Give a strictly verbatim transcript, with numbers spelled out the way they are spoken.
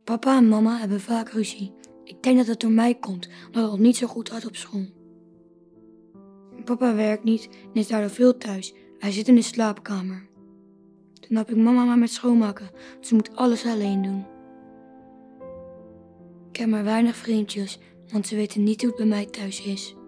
Papa en mama hebben vaak ruzie. Ik denk dat het door mij komt, omdat het niet zo goed gaat op school. Papa werkt niet en is daardoor veel thuis. Hij zit in de slaapkamer. Dan help ik mama maar met schoonmaken, want ze moet alles alleen doen. Ik heb maar weinig vriendjes, want ze weten niet hoe het bij mij thuis is.